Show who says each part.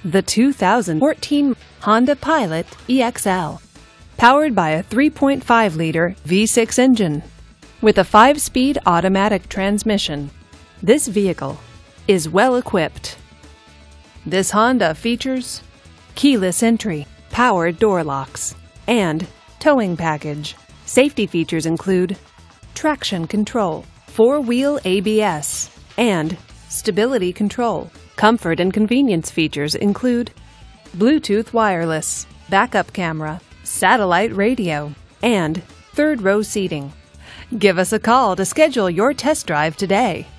Speaker 1: The 2014 Honda Pilot EXL, powered by a 3.5-liter V6 engine with a 5-speed automatic transmission. This vehicle is well equipped. This Honda features keyless entry, powered door locks, and towing package. Safety features include traction control, 4-wheel ABS, and stability control. Comfort and convenience features include Bluetooth wireless, backup camera, satellite radio, and third-row seating. Give us a call to schedule your test drive today.